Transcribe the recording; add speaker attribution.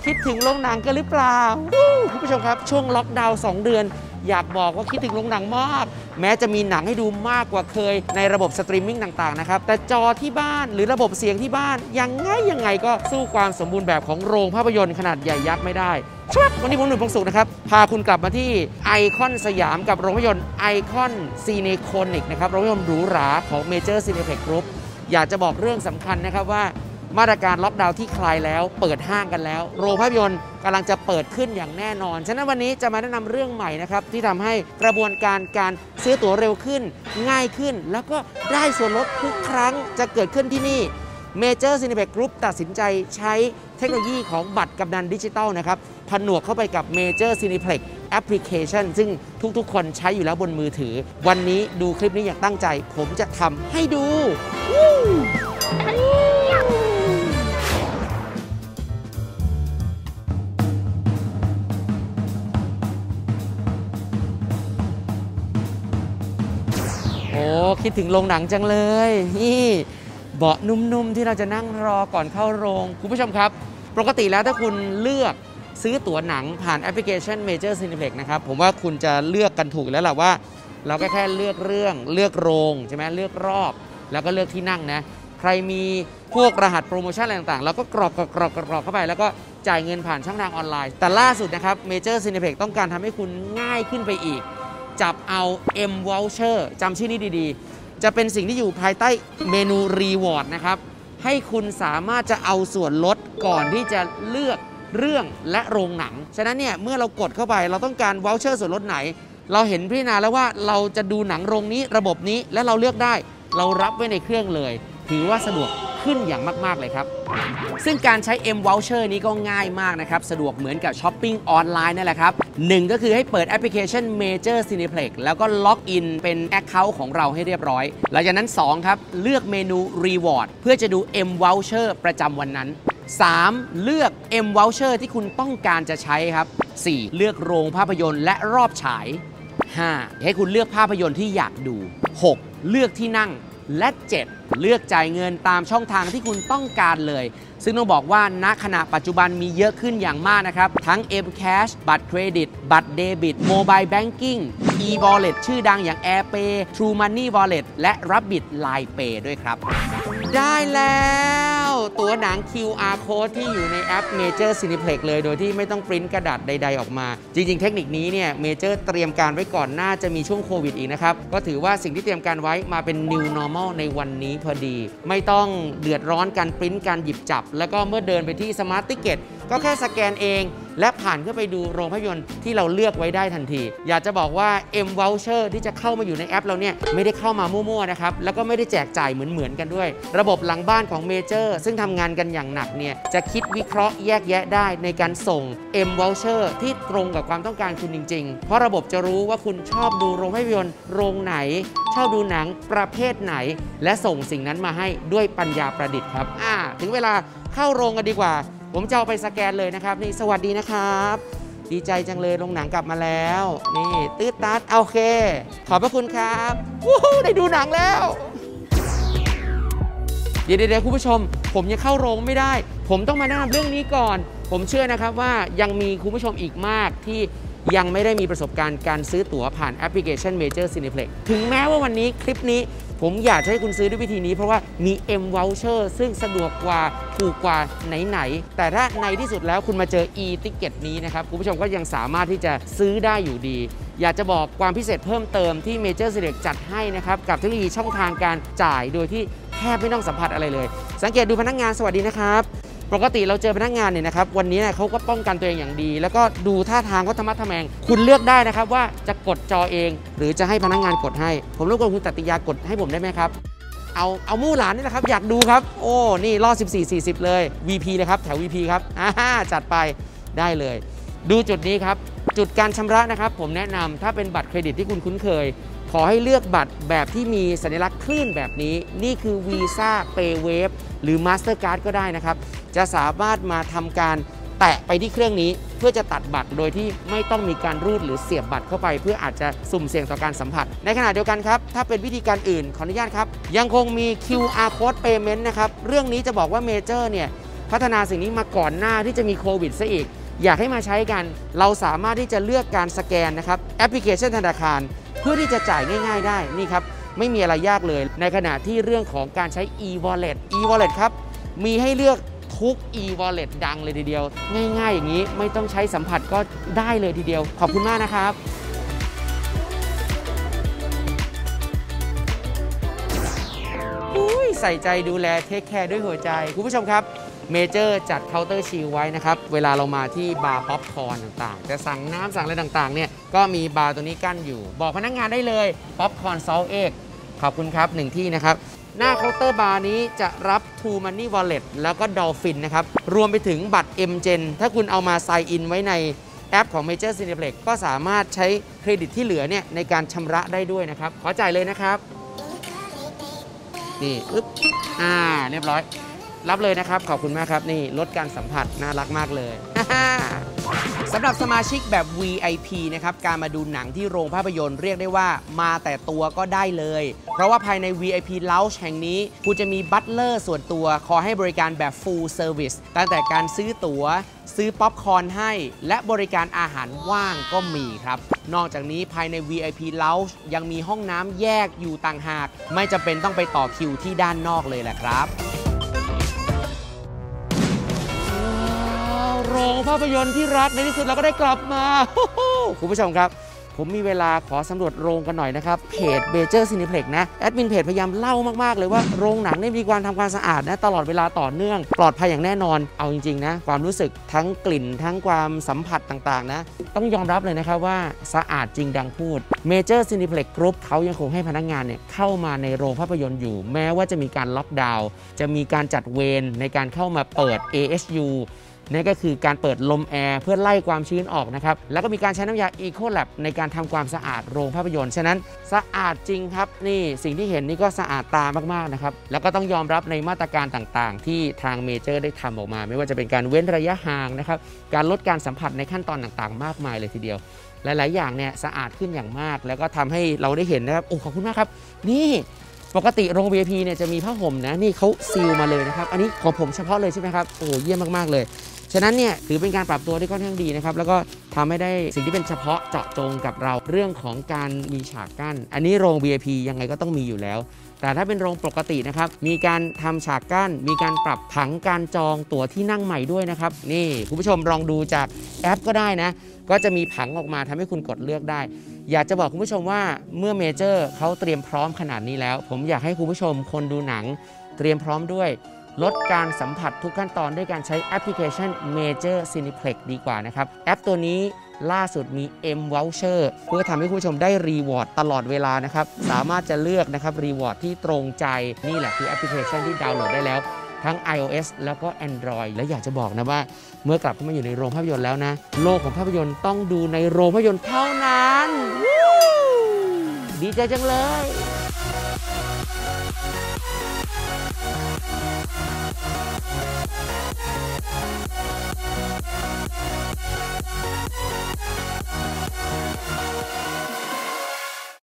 Speaker 1: คิดถึงโรงหนังกันหรือเปล่าคุณผู้ชมครับช่วงล็อกดาวน์2 เดือนอยากบอกว่าคิดถึงโรงหนังมากแม้จะมีหนังให้ดูมากกว่าเคยในระบบสตรีมมิ่งต่างๆนะครับแต่จอที่บ้านหรือระบบเสียงที่บ้านยังไงก็สู้ความสมบูรณ์แบบของโรงภาพยนตร์ขนาดใหญ่ยักษ์ไม่ได้วันนี้ผมหนุ่มพงษ์สุขนะครับพาคุณกลับมาที่ไอคอนสยามกับโรงภาพยนตร์ไอคอนซีเนโคนิกนะครับโรงภาพยนตร์หรูหราของเมเจอร์ซีเนเพ็กกรุ๊ปอยากจะบอกเรื่องสำคัญนะครับว่ามาตรการล็อกดาวน์ที่คลายแล้วเปิดห้างกันแล้วโรงภาพยนตร์กำลังจะเปิดขึ้นอย่างแน่นอนฉะนั้นวันนี้จะมาแนะนำเรื่องใหม่นะครับที่ทำให้กระบวนการซื้อตั๋วเร็วขึ้นง่ายขึ้นแล้วก็ได้ส่วนลดทุกครั้งจะเกิดขึ้นที่นี่เมเจอร์ซีเนเพ็กกรุ๊ปตัดสินใจใช้เทคโนโลยีของบัตรกำนันดิจิตอลนะครับผนวกเข้าไปกับเมเจอร์ซีเนเพ็กแอปพลิเคชันซึ่งทุกๆคนใช้อยู่แล้วบนมือถือวันนี้ดูคลิปนี้อย่างตั้งใจผมจะทำให้ดูคิดถึงโรงหนังจังเลยนี่เบาะนุ่มๆที่เราจะนั่งรอก่อนเข้าโรงคุณผู้ชมครับปกติแล้วถ้าคุณเลือกซื้อตั๋วหนังผ่านแอปพลิเคชัน Major Cineplex นะครับผมว่าคุณจะเลือกกันถูกแล้วแหละว่าเราแค่เลือกเรื่องเลือกโรงใช่ไหมเลือกรอบแล้วก็เลือกที่นั่งนะใครมีพวกรหัสโปรโมชั่นอะไรต่างๆเราก็กรอกเข้าไปแล้วก็จ่ายเงินผ่านช่องทางออนไลน์แต่ล่าสุดนะครับ Major Cineplex ต้องการทำให้คุณง่ายขึ้นไปอีกจับเอา M Voucher จำชื่อนี้ดีๆจะเป็นสิ่งที่อยู่ภายใต้เมนู Reward นะครับให้คุณสามารถจะเอาส่วนลดก่อนที่จะเลือกเรื่องและโรงหนังฉะนั้นเนี่ยเมื่อเรากดเข้าไปเราต้องการ Voucher ส่วนลดไหนเราเห็นพิจารณาแล้วว่าเราจะดูหนังโรงนี้ระบบนี้และเราเลือกได้เรารับไว้ในเครื่องเลยถือว่าสะดวกขึ้นอย่างมากๆเลยครับซึ่งการใช้ M Voucher นี้ก็ง่ายมากนะครับสะดวกเหมือนกับช้อปปิ้งออนไลน์นั่นแหละครับ1ก็คือให้เปิดแอปพลิเคชัน Major Cineplex แล้วก็ล็อกอินเป็น Account ของเราให้เรียบร้อยหลังจากนั้น2ครับเลือกเมนู Reward เพื่อจะดู M Voucher ประจำวันนั้น3เลือก M Voucher ที่คุณต้องการจะใช้ครับ4เลือกโรงภาพยนตร์และรอบฉาย5ให้คุณเลือกภาพยนตร์ที่อยากดู6เลือกที่นั่งและ7เลือกจ่ายเงินตามช่องทางที่คุณต้องการเลยซึ่งต้องบอกว่าณขณะปัจจุบันมีเยอะขึ้นอย่างมากนะครับทั้ง M-Cash บัตรเครดิตบัตรเดบิต Mobile Banking e-wallet ชื่อดังอย่าง AirPay True Money Wallet และ Rabbit Line Pay ด้วยครับได้แล้วตัวหนัง QR Code ที่อยู่ในแอป Major Cineplex เลยโดยที่ไม่ต้องปริ้นกระดาษใดๆออกมาจริงๆเทคนิคนี้เนี่ย Major เตรียมการไว้ก่อนน่าจะมีช่วงโควิดอีกนะครับก็ถือว่าสิ่งที่เตรียมการไว้มาเป็น New Normal ในวันนี้พอดีไม่ต้องเดือดร้อนการปริ้นการหยิบจับแล้วก็เมื่อเดินไปที่ Smart Ticket ก็แค่สแกนเองและผ่านเข้าไปดูโรงภาพยนตร์ที่เราเลือกไว้ได้ทันทีอยากจะบอกว่า M Voucher ที่จะเข้ามาอยู่ในแอปเราเนี่ยไม่ได้เข้ามามั่วๆนะครับแล้วก็ไม่ได้แจกจ่ายเหมือนกันด้วยระบบหลังบ้านของ Major ซึ่งทำงานกันอย่างหนักเนี่ยจะคิดวิเคราะห์แยกแยะได้ในการส่ง M Voucher ที่ตรงกับความต้องการคุณจริงๆเพราะระบบจะรู้ว่าคุณชอบดูโรงภาพยนตร์โรงไหนชอบดูหนังประเภทไหนและส่งสิ่งนั้นมาให้ด้วยปัญญาประดิษฐ์ครับถึงเวลาเข้าโรงกันดีกว่าผมจะเอาไปสแกนเลยนะครับนี่สวัสดีนะครับดีใจจังเลยโรงหนังกลับมาแล้วนี่ตืดตัดโอเคขอบพระคุณครับวู้ฮู้ได้ดูหนังแล้วเดี๋ยวคุณผู้ชมผมยังเข้าโรงไม่ได้ผมต้องมาแนะนำเรื่องนี้ก่อนผมเชื่อนะครับว่ายังมีคุณผู้ชมอีกมากที่ยังไม่ได้มีประสบการณ์การซื้อตั๋วผ่านแอปพลิเคชัน Major Cineplex ถึงแม้ว่าวันนี้คลิปนี้ผมอยากให้คุณซื้อด้วยวิธีนี้เพราะว่ามี M Voucher ซึ่งสะดวกกว่าถูกกว่าไหนแต่ถ้าในที่สุดแล้วคุณมาเจอ e-ticket นี้นะครับคุณผู้ชมก็ยังสามารถที่จะซื้อได้อยู่ดีอยากจะบอกความพิเศษเพิ่มเติมที่ Major Cineplex จัดให้นะครับกับเทคโนโลยีช่องทางการจ่ายโดยที่แทบไม่ต้องสัมผัสอะไรเลยสังเกตดูพนักงานสวัสดีนะครับปกติเราเจอพนักงานเนี่ยนะครับวันนี้เขาก็ป้องกันตัวเองอย่างดีแล้วก็ดูท่าทางก็ธรรมะทะแมงคุณเลือกได้นะครับว่าจะกดจอเองหรือจะให้พนักงานกดให้ผมรบกวนคุณตติยากดให้ผมได้ไหมครับเอามู่หลานนี่แหละครับอยากดูครับโอ้นี่รอ14-40เลย VP เลยครับแถว VP ครับจัดไปได้เลยดูจุดนี้ครับจุดการชำระนะครับผมแนะนำถ้าเป็นบัตรเครดิตที่คุณคุ้นเคยขอให้เลือกบัตรแบบที่มีสัญลักษณ์คลื่นแบบนี้นี่คือ Visa PayWave หรือ Mastercard ก็ได้นะครับจะสามารถมาทำการแตะไปที่เครื่องนี้เพื่อจะตัดบัตรโดยที่ไม่ต้องมีการรูดหรือเสียบบัตรเข้าไปเพื่ออาจจะสุ่มเสี่ยงต่อการสัมผัสในขณะเดียวกันครับถ้าเป็นวิธีการอื่นขออนุญาตครับยังคงมี QR Code Payment นะครับเรื่องนี้จะบอกว่า Major เนี่ยพัฒนาสิ่งนี้มาก่อนหน้าที่จะมีโควิดซะอีกอยากให้มาใช้กันเราสามารถที่จะเลือกการสแกนนะครับแอปพลิเคชันธนาคารเพื่อที่จะจ่ายง่ายๆได้นี่ครับไม่มีอะไรยากเลยในขณะที่เรื่องของการใช้ e-wallet e-wallet ครับมีให้เลือกทุก e-wallet ดังเลยทีเดียวง่ายๆอย่างนี้ไม่ต้องใช้สัมผัสก็ได้เลยทีเดียวขอบคุณมากนะครับใส่ใจดูแลเทคแคร์ด้วยหัวใจคุณผู้ชมครับเมเจอร์จัดเคาน์เตอร์ชิลไว้นะครับเวลาเรามาที่บาร์ป๊อปคอร์นต่างๆจะสั่งน้ำสั่งอะไรต่างๆเนี่ยก็มีบาร์ตัวนี้กั้นอยู่บอกพนักงานได้เลยป๊อปคอร์นซอลเอ็กขอบคุณครับ1ที่นะครับหน้าเคาน์เตอร์บาร์นี้จะรับ True Money Wallet แล้วก็ Dolphin นะครับรวมไปถึงบัตร MGen ถ้าคุณเอามา Sign In ไว้ในแอปของ Major Cineplex ก็สามารถใช้เครดิตที่เหลือเนี่ยในการชำระได้ด้วยนะครับขอจ่ายเลยนะครับนี่อึ๊บเรียบร้อยรับเลยนะครับขอบคุณมากครับนี่ลดการสัมผัสน่ารักมากเลย สำหรับสมาชิกแบบ VIP นะครับการมาดูหนังที่โรงภาพยนตร์เรียกได้ว่ามาแต่ตัวก็ได้เลยเพราะว่าภายใน VIP Lounge แห่งนี้คุณจะมีบัตเลอร์ส่วนตัวคอยให้บริการแบบ Full Service ตั้งแต่การซื้อตั๋วซื้อป๊อปคอร์นให้และบริการอาหารว่างก็มีครับนอกจากนี้ภายใน VIP Lounge ยังมีห้องน้ำแยกอยู่ต่างหากไม่จำเป็นต้องไปต่อคิวที่ด้านนอกเลยแหละครับโรงภาพยนตร์ที่รักในที่สุดเราก็ได้กลับมาคุณผู้ชมครับผมมีเวลาขอสำรวจโรงกันหน่อยนะครับเพจ Major Cineplex นะแอดมินเพจพยายามเล่ามากๆเลยว่าโรงหนังได้มีการทำความสะอาดนะตลอดเวลาต่อเนื่องปลอดภัยอย่างแน่นอนเอาจริงๆนะความรู้สึกทั้งกลิ่นทั้งความสัมผัสต่างๆนะต้องยอมรับเลยนะครับว่าสะอาดจริงดังพูด Major Cineplex Group เขายังคงให้พนักงานเนี่ยเข้ามาในโรงภาพยนตร์อยู่แม้ว่าจะมีการล็อกดาวน์จะมีการจัดเวรในการเข้ามาเปิด AHUนั่นก็คือการเปิดลมแอร์เพื่อไล่ความชื้นออกนะครับแล้วก็มีการใช้น้ำยา Ecolab ในการทำความสะอาดโรงภาพยนตร์ฉะนั้นสะอาดจริงครับนี่สิ่งที่เห็นนี่ก็สะอาดตามากๆนะครับแล้วก็ต้องยอมรับในมาตรการต่างๆที่ทางเมเจอร์ได้ทำออกมาไม่ว่าจะเป็นการเว้นระยะห่างนะครับการลดการสัมผัสในขั้นตอนต่างๆมากมายเลยทีเดียวหลายๆอย่างเนี่ยสะอาดขึ้นอย่างมากแล้วก็ทำให้เราได้เห็นนะครับโอ้ขอบคุณมากครับนี่ปกติโรง VIP เนี่ยจะมีผ้าห่มนะนี่เขาซีลมาเลยนะครับอันนี้ของผมเฉพาะเลยใช่ไหมครับโอ้เยี่ยมมากๆเลยฉะนั้นเนี่ยถือเป็นการปรับตัวที่ค่อนข้างดีนะครับแล้วก็ทำให้ได้สิ่งที่เป็นเฉพาะเจาะจงกับเราเรื่องของการมีฉากกั้นอันนี้โรง VIP ยังไงก็ต้องมีอยู่แล้วแต่ถ้าเป็นโรงปกตินะครับมีการทำฉากกั้นมีการปรับผังการจองตั๋วที่นั่งใหม่ด้วยนะครับนี่คุณผู้ชมลองดูจากแอปก็ได้นะก็จะมีผังออกมาทำให้คุณกดเลือกได้อยากจะบอกคุณผู้ชมว่าเมื่อเมเจอร์เขาเตรียมพร้อมขนาดนี้แล้วผมอยากให้คุณผู้ชมคนดูหนังเตรียมพร้อมด้วยลดการสัมผัสทุกขั้นตอนด้วยการใช้แอปพลิเคชัน Major Cineplex ดีกว่านะครับแอปตัวนี้ล่าสุดมี M Voucher เพื่อทำให้คุณผู้ชมได้รีวอร์ดตลอดเวลานะครับสามารถจะเลือกนะครับรีวอร์ดที่ตรงใจนี่แหละคือแอปพลิเคชันที่ดาวน์โหลดได้แล้วทั้ง iOS แล้วก็ Android และอยากจะบอกนะว่าเมื่อกลับเข้ามาอยู่ในโรงภาพยนตร์แล้วนะโลกของภาพยนตร์ต้องดูในโรงภาพยนตร์เท่านั้นดีใจจังเลย